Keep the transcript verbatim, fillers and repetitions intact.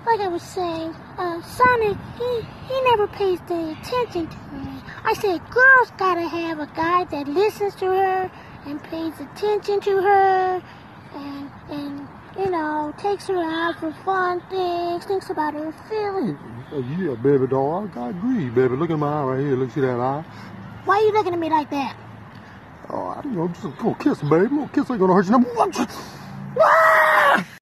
like I was saying, uh, Sonic, he, he never pays the attention to me. I said, girls gotta have a guy that listens to her and pays attention to her and, and you know, takes her out for fun things, thinks about her feelings. Yeah, baby doll, I, I agree, baby. Look at my eye right here. Look, see that eye? Why are you looking at me like that? Oh, I, you know, just a little kiss, baby. A little kiss ain't gonna hurt you.